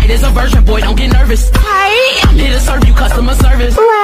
is a virgin, boy, don't get nervous. I'm here to serve you customer service.